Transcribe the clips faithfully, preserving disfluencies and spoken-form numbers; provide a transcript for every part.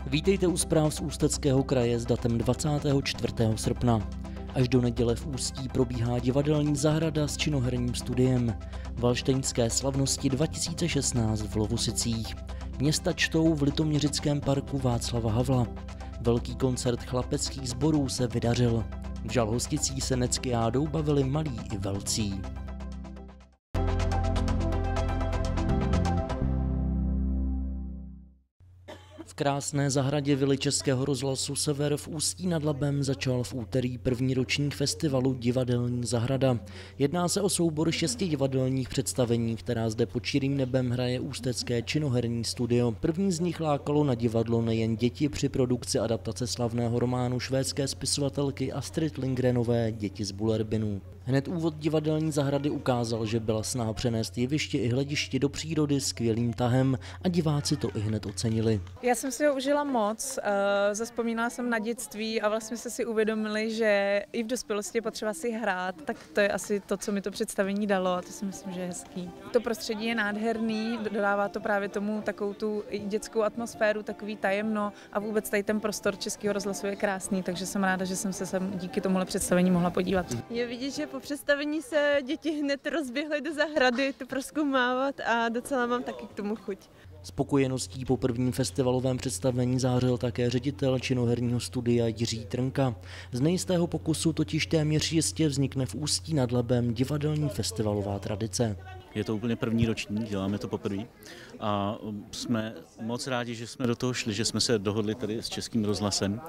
Vítejte u zpráv z Ústeckého kraje s datem dvacátého čtvrtého srpna. Až do neděle v Ústí probíhá divadelní zahrada s činoherním studiem. Valštejnské slavnosti dva tisíce šestnáct v Lovosicích. Města čtou v litoměřickém parku Václava Havla. Velký koncert chlapeckých sborů se vydařil. V Žalhosticích se neckyádou bavili malí i velcí. V krásné zahradě vily Českého rozhlasu Sever v Ústí nad Labem začal v úterý první ročník festivalu Divadelní zahrada. Jedná se o soubor šesti divadelních představení, která zde pod čirým nebem hraje ústecké činoherní studio. První z nich lákalo na divadlo nejen děti při produkci adaptace slavného románu švédské spisovatelky Astrid Lindgrenové Děti z Bullerbinu. Hned úvod divadelní zahrady ukázal, že byla snaha přenést jeviště i hlediště do přírody skvělým tahem a diváci to i hned ocenili. Já jsem si ho užila moc, zazpomínala jsem na dětství a vlastně jsme si uvědomili, že i v dospělosti je potřeba si hrát, tak to je asi to, co mi to představení dalo a to si myslím, že je hezký. To prostředí je nádherný, dodává to právě tomu takovou tu dětskou atmosféru, takový tajemno a vůbec tady ten prostor Českého rozhlasu je krásný, takže jsem ráda, že jsem se sem díky tomuhle představení mohla podívat. Je vidět, že po představení se děti hned rozběhly do zahrady to prozkoumávat a docela mám taky k tomu chuť. Spokojeností po prvním festivalovém představení zářil také ředitel činoherního studia Jiří Trnka. Z nejistého pokusu totiž téměř jistě vznikne v Ústí nad Labem divadelní festivalová tradice. Je to úplně první ročník, děláme to poprvé a jsme moc rádi, že jsme do toho šli, že jsme se dohodli tady s Českým rozhlasem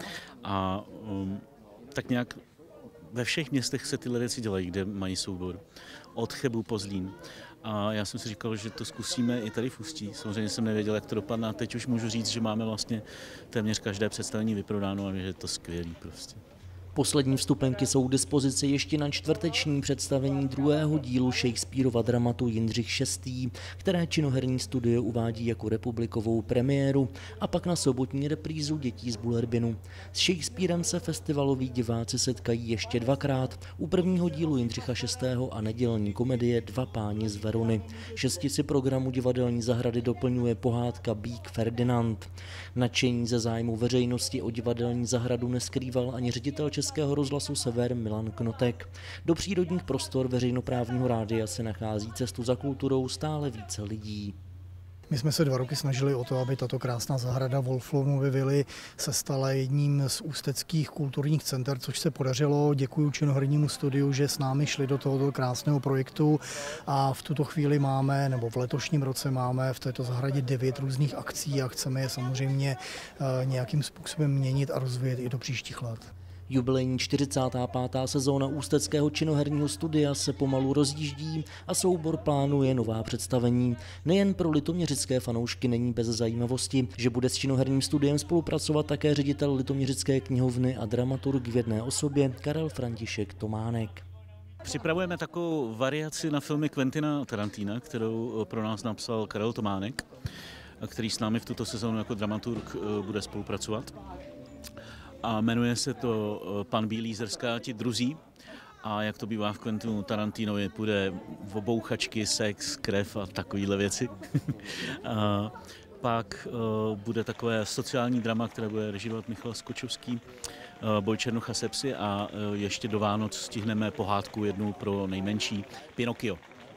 a um, tak nějak ve všech městech se tyhle věci dělají, kde mají soubor. Od Chebu po Zlín. A já jsem si říkal, že to zkusíme i tady v Ústí. Samozřejmě jsem nevěděl, jak to dopadne a teď už můžu říct, že máme vlastně téměř každé představení vyprodáno a že je to skvělý prostě. Poslední vstupenky jsou k dispozici ještě na čtvrteční představení druhého dílu Shakespearova dramatu Jindřich šestý, které činoherní studio uvádí jako republikovou premiéru a pak na sobotní reprízu Dětí z Bullerbinu. S Shakespearem se festivaloví diváci setkají ještě dvakrát, u prvního dílu Jindřicha šestého a nedělní komedie Dva páni z Verony. Šestici programu divadelní zahrady doplňuje pohádka Bík Ferdinand. Nadšení ze zájmu veřejnosti o divadelní zahradu neskrýval ani ředitel Českého rozhlasu Sever Milan Knotek. Do přírodních prostor veřejnoprávního rádia se nachází cestu za kulturou stále více lidí. My jsme se dva roky snažili o to, aby tato krásná zahrada Wolflomovy vily se stala jedním z ústeckých kulturních center, což se podařilo. Děkuji činohernímu studiu, že s námi šli do tohoto krásného projektu a v tuto chvíli máme, nebo v letošním roce máme v této zahradě devět různých akcí a chceme je samozřejmě nějakým způsobem měnit a rozvíjet i do příštích let. Jubilejní čtyřicátá pátá sezóna ústeckého činoherního studia se pomalu rozjíždí a soubor plánuje nová představení. Nejen pro litoměřické fanoušky není bez zajímavosti, že bude s činoherním studiem spolupracovat také ředitel Litoměřické knihovny a dramaturg v jedné osobě Karel František Tománek. Připravujeme takovou variaci na filmy Quentina Tarantina, kterou pro nás napsal Karel Tománek, který s námi v tuto sezónu jako dramaturg bude spolupracovat. A jmenuje se to Pan bílý zrskáti druzí a jak to bývá v Quentinu Tarantinovi, půjde v obouchačky, sex, krev a takovéhle věci. A pak uh, bude takové sociální drama, které bude režírovat Michal Skočovský, uh, Boj Černocha se psy a uh, ještě do Vánoc stihneme pohádku jednu pro nejmenší, Pinokio.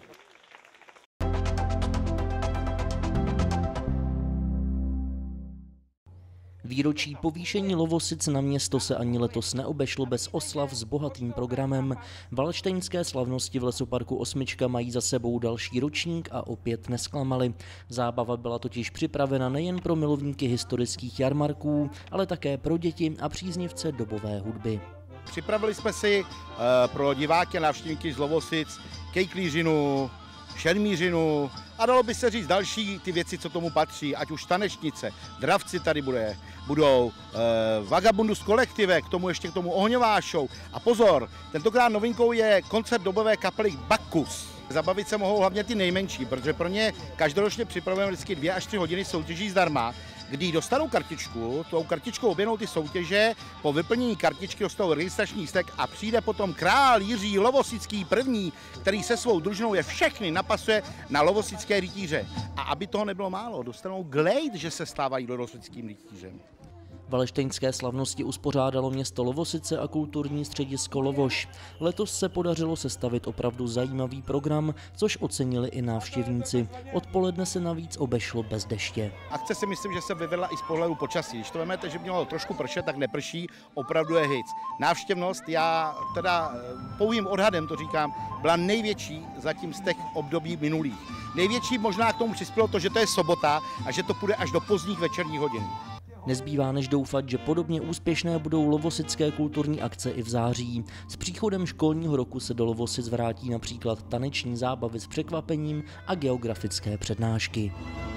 Výročí povýšení Lovosic na město se ani letos neobešlo bez oslav s bohatým programem. Valštejnské slavnosti v lesoparku Osmička mají za sebou další ročník a opět nesklamaly. Zábava byla totiž připravena nejen pro milovníky historických jarmarků, ale také pro děti a příznivce dobové hudby. Připravili jsme si uh, pro diváky a návštěvníky z Lovosic kejklířinu, šermířinu a dalo by se říct další ty věci, co tomu patří, ať už tanečnice, dravci tady bude, budou, e, Vagabundus kolektive, k tomu ještě k tomu ohňová show. A pozor, tentokrát novinkou je koncert dobové kapely Bacchus. Zabavit se mohou hlavně ty nejmenší, protože pro ně každoročně připravujeme vždycky dvě až tři hodiny soutěží zdarma, kdy dostanou kartičku, tou kartičkou objednou ty soutěže, po vyplnění kartičky dostanou registrační lístek a přijde potom král Jiří Lovosický první, který se svou družinou je všechny napasuje na lovosické rytíře. A aby toho nebylo málo, dostanou glejt, že se stávají lovosickým rytířem. Valeštejnské slavnosti uspořádalo město Lovosice a kulturní středisko Lovoš. Letos se podařilo sestavit opravdu zajímavý program, což ocenili i návštěvníci. Odpoledne se navíc obešlo bez deště. Akce si myslím, že se vyvedla i z pohledu počasí. Když to vezmete, že mělo trošku pršet, tak neprší, opravdu je hic. Návštěvnost, já teda pouhým odhadem to říkám, byla největší zatím z těch období minulých. Největší možná k tomu přispělo to, že to je sobota a že to půjde až do pozdních večerních hodin. Nezbývá než doufat, že podobně úspěšné budou lovosické kulturní akce i v září. S příchodem školního roku se do Lovosic vrátí například taneční zábavy s překvapením a geografické přednášky.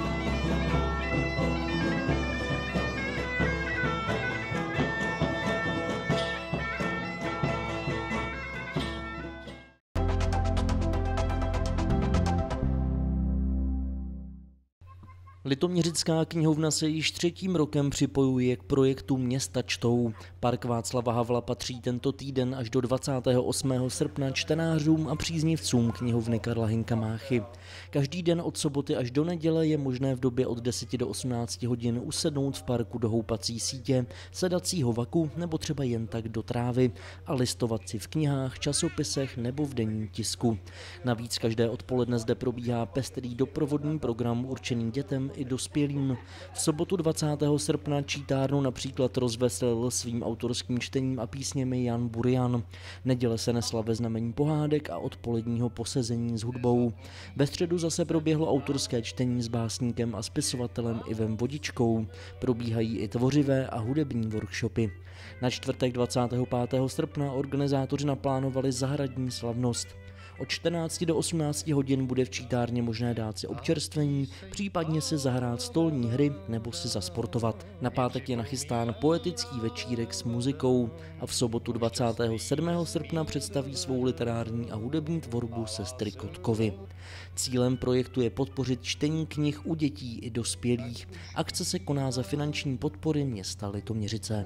Litoměřická knihovna se již třetím rokem připojuje k projektu Města čtou. Park Václava Havla patří tento týden až do dvacátého osmého srpna čtenářům a příznivcům knihovny Karla Hynka Máchy. Každý den od soboty až do neděle je možné v době od deseti do osmnácti hodin usednout v parku do houpací sítě, sedacího vaku nebo třeba jen tak do trávy a listovat si v knihách, časopisech nebo v denním tisku. Navíc každé odpoledne zde probíhá pestrý doprovodný program určený dětem i dospělým. V sobotu dvacátého srpna čítárnu například rozveselil svým autorským čtením a písněmi Jan Burian. Neděle se nesla ve znamení pohádek a odpoledního posezení s hudbou. Ve středu zase proběhlo autorské čtení s básníkem a spisovatelem Ivem Vodičkou. Probíhají i tvořivé a hudební workshopy. Na čtvrtek dvacátého pátého srpna organizátoři naplánovali zahradní slavnost. Od čtrnácti do osmnácti hodin bude v čítárně možné dát si občerstvení, případně si zahrát stolní hry nebo si zasportovat. Na pátek je nachystán poetický večírek s muzikou a v sobotu dvacátého sedmého srpna představí svou literární a hudební tvorbu sestry Kotkovy. Cílem projektu je podpořit čtení knih u dětí i dospělých. Akce se koná za finanční podpory města Litoměřice.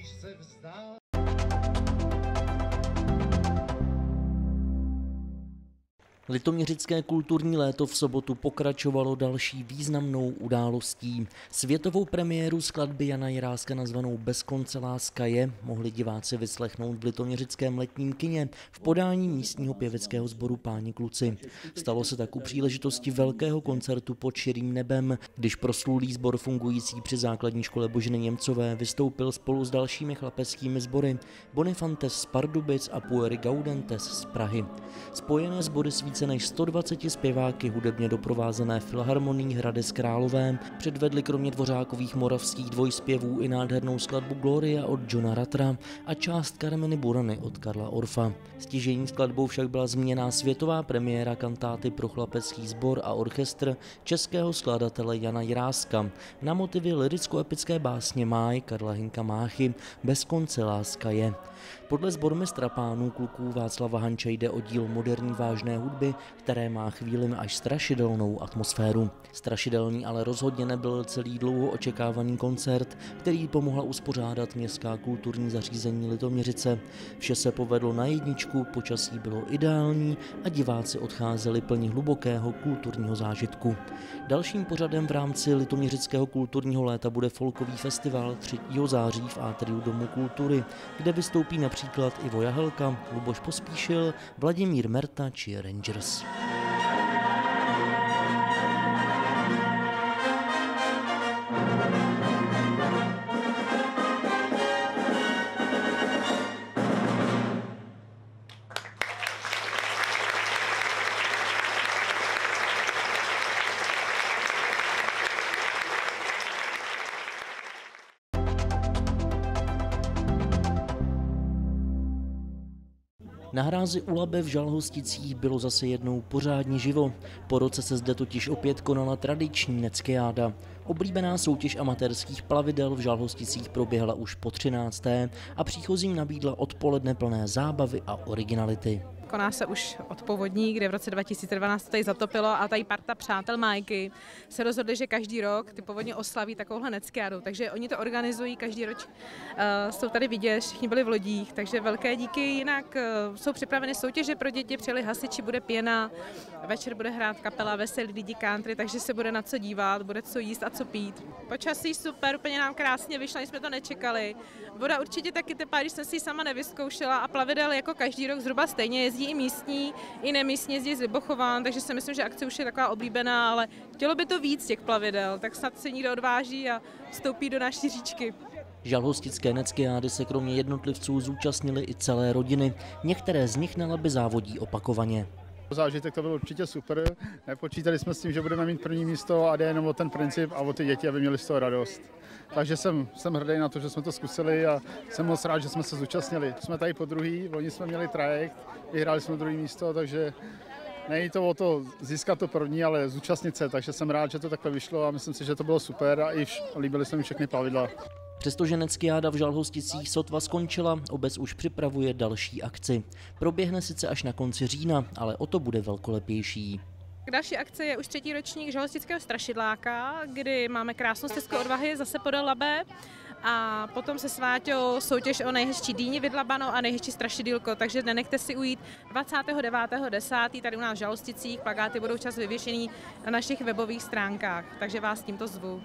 Litoměřické kulturní léto v sobotu pokračovalo další významnou událostí. Světovou premiéru skladby Jana Jiráska nazvanou Bez konce láska je mohli diváci vyslechnout v litoměřickém letním kině v podání místního pěveckého sboru Páni kluci. Stalo se tak u příležitosti velkého koncertu Pod širým nebem, když proslulý sbor fungující při základní škole Boženy Němcové vystoupil spolu s dalšími chlapeckými sbory Bonifantes z Pardubic a Pueri Gaudentes z Prahy. Spojené sbory s více než sto dvaceti zpěváky hudebně doprovázené Filharmonií Hradec Králové předvedli kromě dvořákových moravských dvojspěvů i nádhernou skladbu Gloria od Johna Rattra a část Carmeny Burany od Karla Orfa. Stěžejní skladbou však byla zmíněná světová premiéra kantáty pro chlapecký sbor a orchestr českého skladatele Jana Jiráska na motivy lyricko-epické básně Máj Karla Hynka Máchy Bez konce láska je. Podle sbormistra Pánů kluků Václava Hanče jde o díl moderní vážné hudby, které má chvílim až strašidelnou atmosféru. Strašidelný ale rozhodně nebyl celý dlouho očekávaný koncert, který pomohla uspořádat Městská kulturní zařízení Litoměřice. Vše se povedlo na jedničku, počasí bylo ideální a diváci odcházeli plni hlubokého kulturního zážitku. Dalším pořadem v rámci Litoměřického kulturního léta bude folkový festival třetího září v Atriu Domu kultury, kde vystoupí například Ivo Jahelka, Luboš Pospíšil, Vladimír Merta či Rangers. Na hrázi u Labe v Žalhosticích bylo zase jednou pořádně živo. Po roce se zde totiž opět konala tradiční neckejáda. Oblíbená soutěž amatérských plavidel v Žalhosticích proběhla už po třinácté a příchozím nabídla odpoledne plné zábavy a originality. koná se už od povodní, kde v roce dva tisíce dvanáct to tady zatopilo a tady parta přátel Majky se rozhodli, že každý rok ty povodně oslaví takovouhle neckiádu. Takže oni to organizují každý rok. Uh, jsou tady vidět, všichni byli v lodích, takže velké díky. Jinak uh, jsou připraveny soutěže pro děti, přijeli hasiči, bude pěna, večer bude hrát kapela Veselí lidi country, takže se bude na co dívat, bude co jíst a co pít. Počasí super, úplně nám krásně vyšlo, jsme to nečekali. Voda určitě taky teplá, když jsem si ji sama nevyzkoušela a plavidel jako každý rok zhruba stejně jezdí i místní, i nemístní jezdí z Libochován, takže si myslím, že akce už je taková oblíbená, ale chtělo by to víc těch plavidel, tak snad se někdo odváží a vstoupí do naší říčky. Žalhostické neckiády se kromě jednotlivců zúčastnily i celé rodiny, některé z nich na Labi závodí opakovaně. Zážitek to byl určitě super, nepočítali jsme s tím, že budeme mít první místo a jde jenom o ten princip a o ty děti, aby měli z toho radost. Takže jsem, jsem hrdý na to, že jsme to zkusili a jsem moc rád, že jsme se zúčastnili. Jsme tady po druhý, loni jsme měli trajekt, vyhráli jsme druhé místo, takže není to o to získat to první, ale zúčastnit se, takže jsem rád, že to takhle vyšlo a myslím si, že to bylo super a i vš- líbily se mi všechny plavidla. Přestože neckiáda v Žalhosticích sotva skončila, obec už připravuje další akci. Proběhne sice až na konci října, ale o to bude velkolepější. Další akce je už třetí ročník Žalhostického strašidláka, kdy máme krásnou stezku odvahy zase podél Labe a potom se Sváťou soutěž o nejhezčí dýni vydlabanou a nejhezčí strašidýlko, takže nenechte si ujít dvacátého devátého desátého tady u nás v Žalhosticích, plakáty budou čas vyvěšený na našich webových stránkách, takže vás tímto zvu.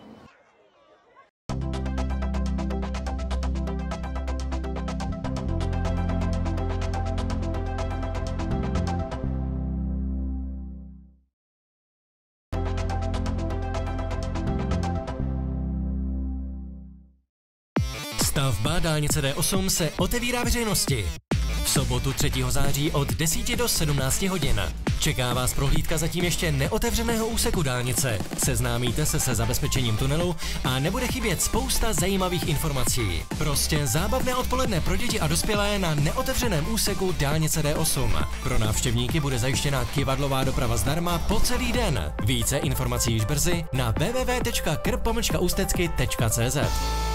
Stavba dálnice D osm se otevírá veřejnosti. V sobotu třetího září od deseti do sedmnácti hodin. Čeká vás prohlídka zatím ještě neotevřeného úseku dálnice. Seznámíte se se zabezpečením tunelu a nebude chybět spousta zajímavých informací. Prostě zábavné odpoledne pro děti a dospělé na neotevřeném úseku dálnice D osm. Pro návštěvníky bude zajištěna kivadlová doprava zdarma po celý den. Více informací již brzy na w w w tečka krp pomlčka ústecky tečka c z.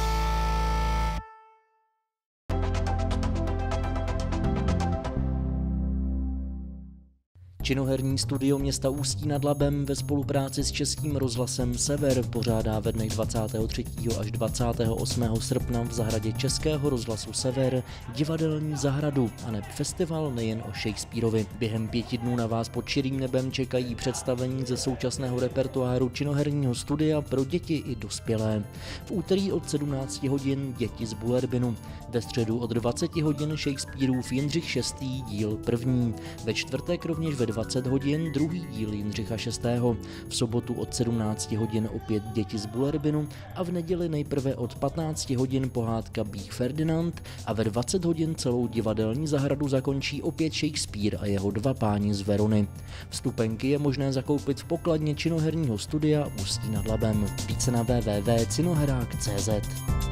Činoherní studio města Ústí nad Labem ve spolupráci s Českým rozhlasem Sever pořádá ve dnech dvacátého třetího až dvacátého osmého srpna v zahradě Českého rozhlasu Sever divadelní zahradu a neb festival nejen o Shakespeareovi. Během pěti dnů na vás pod širým nebem čekají představení ze současného repertoáru činoherního studia pro děti i dospělé. V úterý od sedmnácti hodin Děti z Bullerbinu, ve středu od dvaceti hodin Shakespeareův Jindřich šestý díl první, ve čtvrtek rovněž ve dvacet hodin druhý díl Jindřicha šestého. V sobotu od sedmnácti hodin opět Děti z Bullerbinu a v neděli nejprve od patnácti hodin pohádka Bík Ferdinand a ve dvacet hodin celou divadelní zahradu zakončí opět Shakespeare a jeho dva páni z Verony. Vstupenky je možné zakoupit v pokladně činoherního studia Ústí nad Labem. Více na w w w tečka cinoherák tečka c z.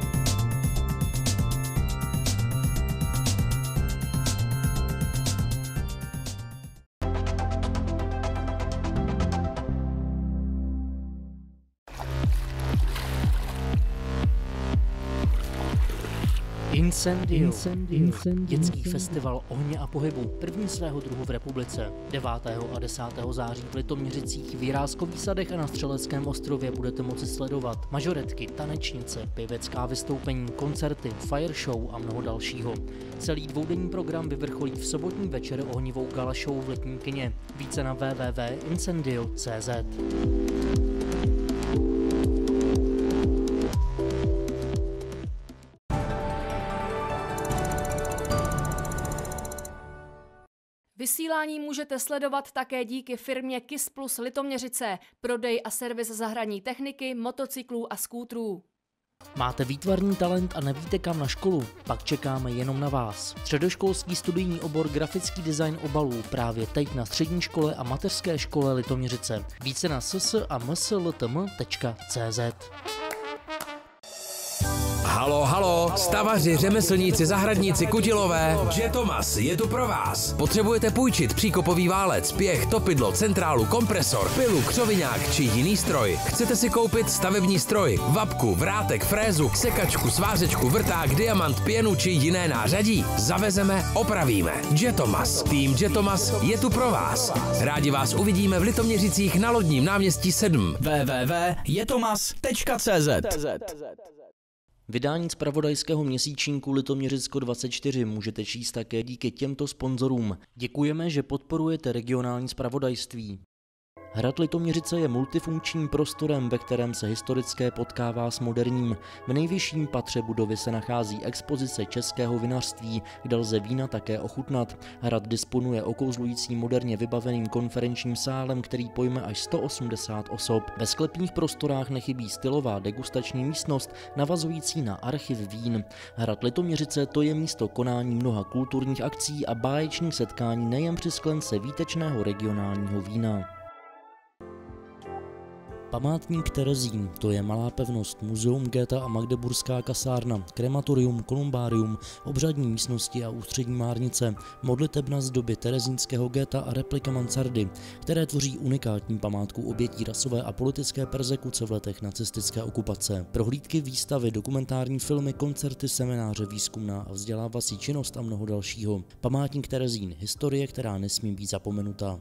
Incendio. Incendio. Dětský festival ohně a pohybu, první svého druhu v republice. devátého a desátého září v Litoměřicích, v Jiráskových sadech a na Střeleckém ostrově budete moci sledovat mažoretky, tanečnice, pěvecká vystoupení, koncerty, fire show a mnoho dalšího. Celý dvoudenní program vyvrcholí v sobotní večer ohnivou gala show v letním kině. Více na w w w tečka incendio tečka c z. Vysílání můžete sledovat také díky firmě KIS Plus Litoměřice, prodej a servis zahradní techniky, motocyklů a skútrů. Máte výtvarný talent a nevíte kam na školu? Pak čekáme jenom na vás. Středoškolský studijní obor grafický design obalů právě teď na střední škole a mateřské škole Litoměřice. Více na s s a m s l t m tečka c z. Halo, halo, stavaři, řemeslníci, zahradníci, kutilové. Jetomas je tu pro vás. Potřebujete půjčit příkopový válec, pěch, topidlo, centrálu, kompresor, pilu, křoviňák či jiný stroj. Chcete si koupit stavební stroj, vapku, vrátek, frézu, sekačku, svářečku, vrták, diamant, pěnu či jiné nářadí? Zavezeme, opravíme. Jetomas. Tým Jetomas je tu pro vás. Rádi vás uvidíme v Litoměřicích na Lodním náměstí sedm. w w w tečka jetomas tečka c z. Vydání zpravodajského měsíčníku Litoměřicko dvacet čtyři můžete číst také díky těmto sponzorům. Děkujeme, že podporujete regionální zpravodajství. Hrad Litoměřice je multifunkčním prostorem, ve kterém se historické potkává s moderním. V nejvyšším patře budovy se nachází expozice českého vinařství, kde lze vína také ochutnat. Hrad disponuje okouzlujícím moderně vybaveným konferenčním sálem, který pojme až sto osmdesát osob. Ve sklepních prostorách nechybí stylová degustační místnost, navazující na archiv vín. Hrad Litoměřice to je místo konání mnoha kulturních akcí a báječných setkání nejen při sklence výtečného regionálního vína. Památník Terezín, to je malá pevnost, muzeum Goethe a Magdeburská kasárna, krematorium, kolumbárium, obřadní místnosti a ústřední márnice, modlitebna z doby terezínského Goethe a replika mansardy, které tvoří unikátní památku obětí rasové a politické perzekuce v letech nacistické okupace. Prohlídky, výstavy, dokumentární filmy, koncerty, semináře, výzkumná a vzdělávací činnost a mnoho dalšího. Památník Terezín, historie, která nesmí být zapomenuta.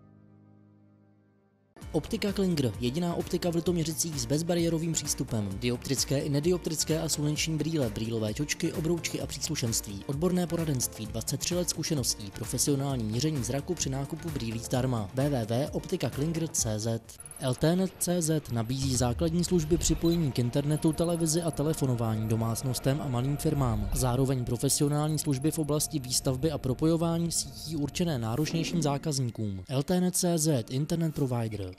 Optika Klinger, jediná optika v Litoměřicích s bezbariérovým přístupem. Dioptrické i nedioptrické a sluneční brýle, brýlové čočky, obroučky a příslušenství. Odborné poradenství, dvacet tři let zkušeností, profesionální měření zraku při nákupu brýlí zdarma. w w w tečka optika klinger tečka c z. L T net tečka c z nabízí základní služby připojení k internetu, televizi a telefonování domácnostem a malým firmám. Zároveň profesionální služby v oblasti výstavby a propojování sítí určené náročnějším zákazníkům. L T net tečka c z, internet provider.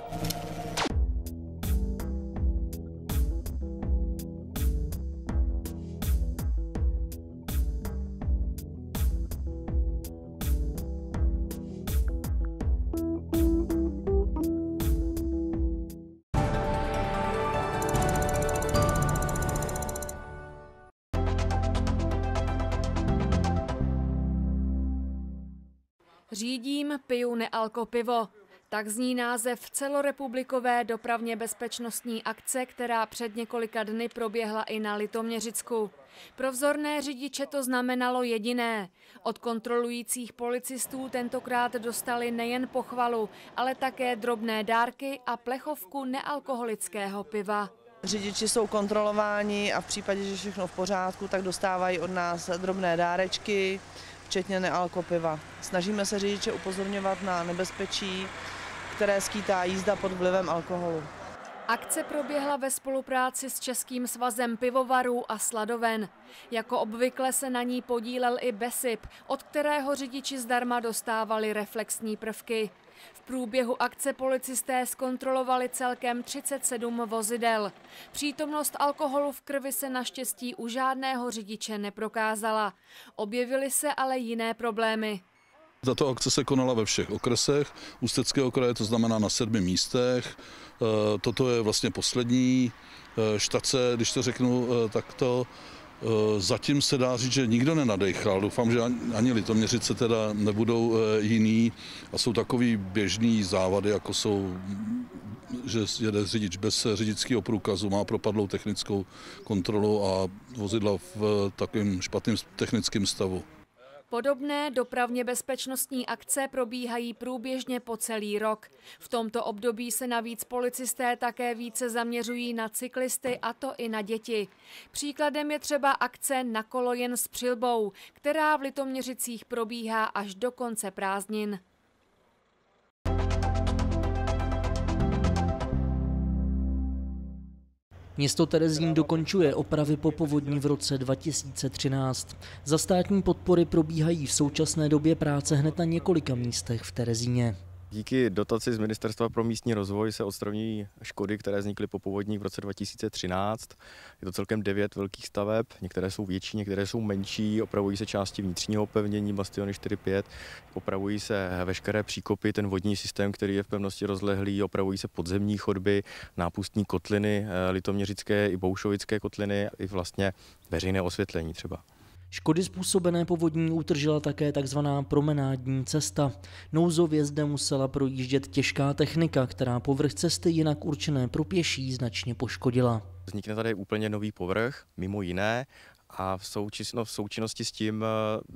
Řídím, piju nealko pivo. Tak zní název celorepublikové dopravně bezpečnostní akce, která před několika dny proběhla i na Litoměřicku. Pro vzorné řidiče to znamenalo jediné. Od kontrolujících policistů tentokrát dostali nejen pochvalu, ale také drobné dárky a plechovku nealkoholického piva. Řidiči jsou kontrolováni a v případě, že všechno v pořádku, tak dostávají od nás drobné dárečky, včetně nealko piva. Snažíme se řidiče upozorňovat na nebezpečí, které skýtá jízda pod vlivem alkoholu. Akce proběhla ve spolupráci s Českým svazem pivovarů a sladoven. Jako obvykle se na ní podílel i BESIP, od kterého řidiči zdarma dostávali reflexní prvky. V průběhu akce policisté zkontrolovali celkem třicet sedm vozidel. Přítomnost alkoholu v krvi se naštěstí u žádného řidiče neprokázala. Objevily se ale jiné problémy. Tato akce se konala ve všech okresech Ústeckého kraje, to znamená na sedmi místech. Toto je vlastně poslední štace, když to řeknu takto. Zatím se dá říct, že nikdo nenadejchal. Doufám, že ani Litoměřice teda nebudou jiný a jsou takový běžný závady, jako jsou, že jede řidič bez řidičského průkazu, má propadlou technickou kontrolu a vozidla v takovém špatném technickém stavu. Podobné dopravně bezpečnostní akce probíhají průběžně po celý rok. V tomto období se navíc policisté také více zaměřují na cyklisty, a to i na děti. Příkladem je třeba akce Na kolo jen s přilbou, která v Litoměřicích probíhá až do konce prázdnin. Město Terezín dokončuje opravy po povodni v roce dva tisíce třináct. Za státní podpory probíhají v současné době práce hned na několika místech v Terezíně. Díky dotaci z Ministerstva pro místní rozvoj se odstraňují škody, které vznikly po povodních v roce dva tisíce třináct. Je to celkem devět velkých staveb, některé jsou větší, některé jsou menší, opravují se části vnitřního opevnění, bastiony čtyři pět, opravují se veškeré příkopy, ten vodní systém, který je v pevnosti rozlehlý, opravují se podzemní chodby, nápustní kotliny, litoměřické i boušovické kotliny, i vlastně veřejné osvětlení třeba. Škody způsobené povodní utržila také takzvaná promenádní cesta. Nouzově zde musela projíždět těžká technika, která povrch cesty jinak určené pro pěší značně poškodila. Vznikne tady úplně nový povrch, mimo jiné, a v, součinno, v součinnosti s tím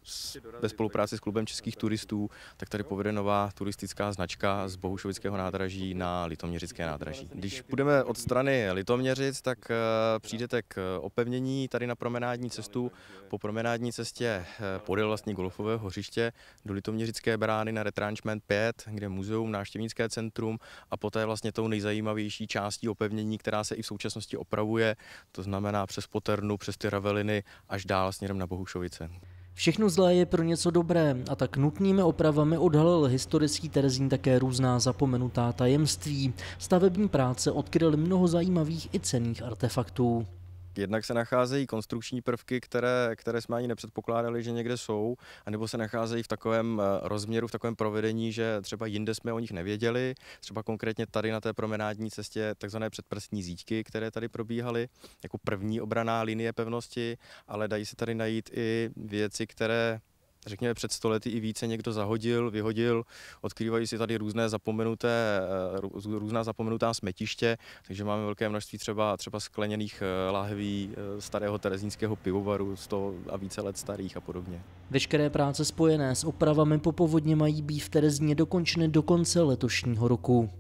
ve spolupráci s klubem českých turistů, tak tady povede nová turistická značka z Bohušovického nádraží na Litoměřické nádraží. Když půjdeme od strany Litoměřic, tak přijdete k opevnění tady na promenádní cestu. Po promenádní cestě podél vlastně golfového hřiště do Litoměřické brány na Retranchement pět, kde je muzeum, návštěvnické centrum, a poté vlastně tou nejzajímavější částí opevnění, která se i v současnosti opravuje, to znamená přes Poternu, přes ty raveliny až dál směrem na Bohušovice. Všechno zlé je pro něco dobré, a tak nutnými opravami odhalil historický Terezín také různá zapomenutá tajemství. Stavební práce odkryly mnoho zajímavých i cenných artefaktů. Jednak se nacházejí konstrukční prvky, které, které jsme ani nepředpokládali, že někde jsou, anebo se nacházejí v takovém rozměru, v takovém provedení, že třeba jinde jsme o nich nevěděli. Třeba konkrétně tady na té promenádní cestě takzvané předprstní zítky, které tady probíhaly jako první obranná linie pevnosti, ale dají se tady najít i věci, které řekněme před sto lety i více někdo zahodil, vyhodil, odkrývají si tady různé zapomenuté, různá zapomenutá smetiště, takže máme velké množství třeba, třeba skleněných láhví starého terezínského pivovaru, sto a více let starých a podobně. Veškeré práce spojené s opravami po povodně mají být v Terezíně dokončeny do konce letošního roku.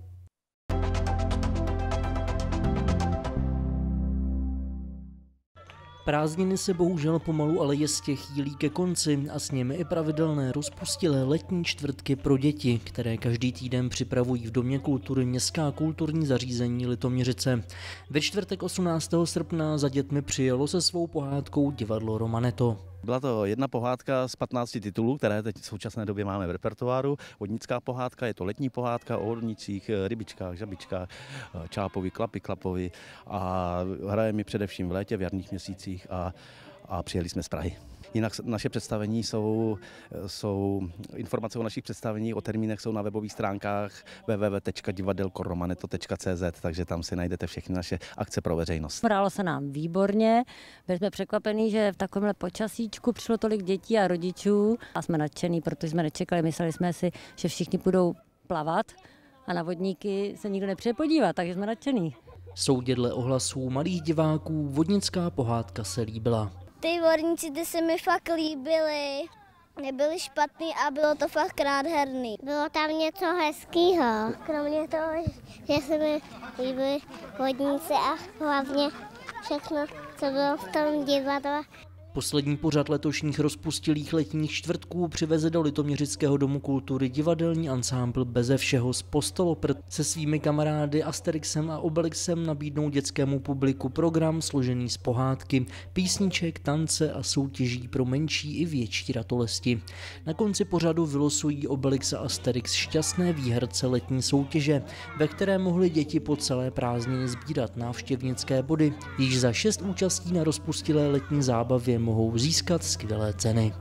Prázdniny se bohužel pomalu, ale jistě chýlí ke konci a s nimi i pravidelné rozpustilé letní čtvrtky pro děti, které každý týden připravují v Domě kultury Městská kulturní zařízení Litoměřice. Ve čtvrtek osmnáctého srpna za dětmi přijelo se svou pohádkou divadlo Romaneto. Byla to jedna pohádka z patnácti titulů, které teď v současné době máme v repertoáru. Vodnická pohádka, je to letní pohádka o vodnicích, rybičkách, žabičkách, čápovi, klapi, klapovi, a hrajeme především v létě, v jarních měsících, a, a přijeli jsme z Prahy. Jinak naše představení jsou, jsou, informace o našich představení, o termínech jsou na webových stránkách w w w tečka divadelko romaneto tečka c z, takže tam si najdete všechny naše akce pro veřejnost. Hrálo se nám výborně, byli jsme překvapení, že v takovémhle počasíčku přišlo tolik dětí a rodičů a jsme nadšení, protože jsme nečekali, mysleli jsme si, že všichni budou plavat a na vodníky se nikdo nepřijde podívat, takže jsme nadšení. Soudědle ohlasů malých diváků vodnická pohádka se líbila. Ty vodníci, ty se mi fakt líbily, nebyly špatný a bylo to fakt nádherný. Bylo tam něco hezkýho. Kromě toho, že se mi líbily vodníci a hlavně všechno, co bylo v tom divadle. Poslední pořad letošních rozpustilých letních čtvrtků přiveze do Litoměřického domu kultury divadelní ansámbl Beze všeho z Postoloprt. Se svými kamarády Asterixem a Obelixem nabídnou dětskému publiku program složený z pohádky, písniček, tance a soutěží pro menší i větší ratolesti. Na konci pořadu vylosují Obelix a Asterix šťastné výherce letní soutěže, ve které mohly děti po celé prázdniny sbírat návštěvnické body. Již za šest účastí na rozpustilé letní zábavě mohou získat skvělé ceny.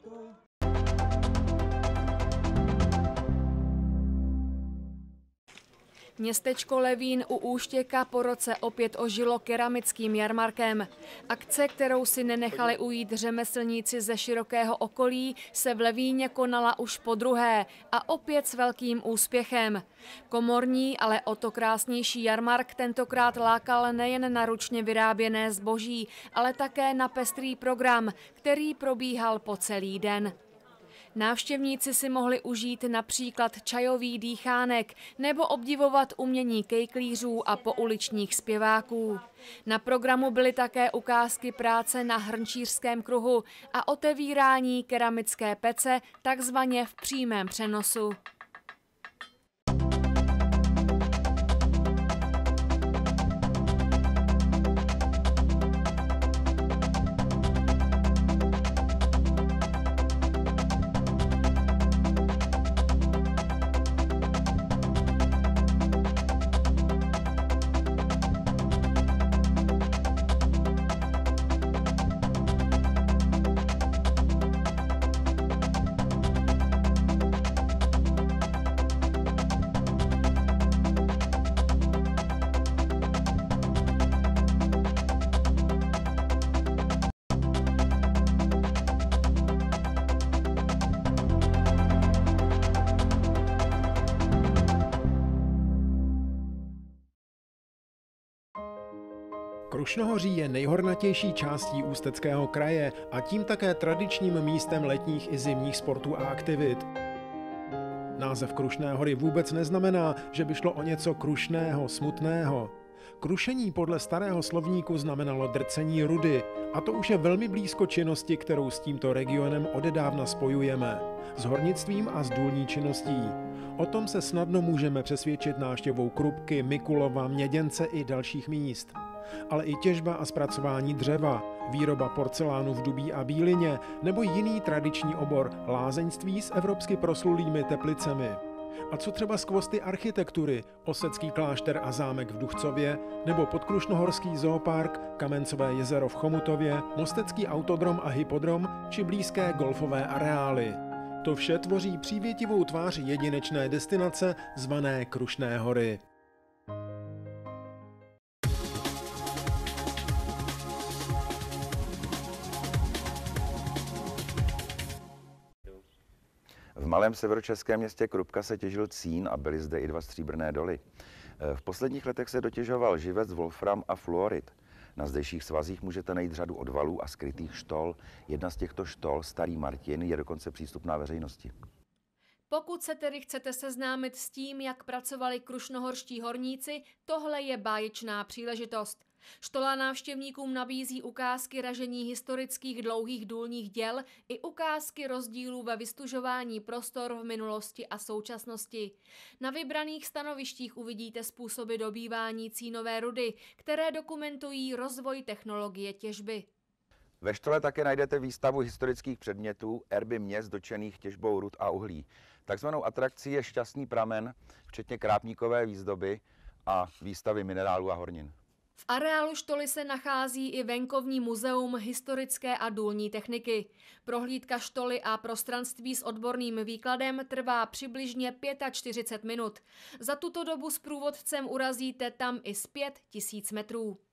Městečko Levín u Úštěka po roce opět ožilo keramickým jarmarkem. Akce, kterou si nenechali ujít řemeslníci ze širokého okolí, se v Levíně konala už podruhé a opět s velkým úspěchem. Komorní, ale o to krásnější jarmark tentokrát lákal nejen na ručně vyráběné zboží, ale také na pestrý program, který probíhal po celý den. Návštěvníci si mohli užít například čajový dýchánek nebo obdivovat umění kejklířů a pouličních zpěváků. Na programu byly také ukázky práce na hrnčířském kruhu a otevírání keramické pece takzvaně v přímém přenosu. Krušnohoří je nejhornatější částí Ústeckého kraje a tím také tradičním místem letních i zimních sportů a aktivit. Název Krušné hory vůbec neznamená, že by šlo o něco krušného, smutného. Krušení podle starého slovníku znamenalo drcení rudy a to už je velmi blízko činnosti, kterou s tímto regionem odedávna spojujeme. S hornictvím a s důlní činností. O tom se snadno můžeme přesvědčit návštěvou Krupky, Mikulova, Měděnce i dalších míst. Ale i těžba a zpracování dřeva, výroba porcelánu v Dubí a Bílině nebo jiný tradiční obor lázeňství s evropsky proslulými Teplicemi. A co třeba skvosty architektury, Osecký klášter a zámek v Duchcově, nebo podkrušnohorský zoopark, Kamencové jezero v Chomutově, Mostecký autodrom a hypodrom či blízké golfové areály. To vše tvoří přívětivou tvář jedinečné destinace zvané Krušné hory. V malém severočeském městě Krupka se těžil cín a byly zde i dva stříbrné doly. V posledních letech se dotěžoval živec, wolfram a fluorid. Na zdejších svazích můžete najít řadu odvalů a skrytých štol. Jedna z těchto štol, Starý Martin, je dokonce přístupná veřejnosti. Pokud se tedy chcete seznámit s tím, jak pracovali krušnohorští horníci, tohle je báječná příležitost. Štola návštěvníkům nabízí ukázky ražení historických dlouhých důlních děl i ukázky rozdílů ve vystužování prostor v minulosti a současnosti. Na vybraných stanovištích uvidíte způsoby dobývání cínové rudy, které dokumentují rozvoj technologie těžby. Ve štole také najdete výstavu historických předmětů, erby měst dotčených těžbou rud a uhlí. Takzvanou atrakcí je šťastný pramen, včetně krápníkové výzdoby a výstavy minerálů a hornin. V areálu štoly se nachází i venkovní muzeum historické a důlní techniky. Prohlídka štoly a prostranství s odborným výkladem trvá přibližně čtyřicet pět minut. Za tuto dobu s průvodcem urazíte tam i zpět tisíc metrů.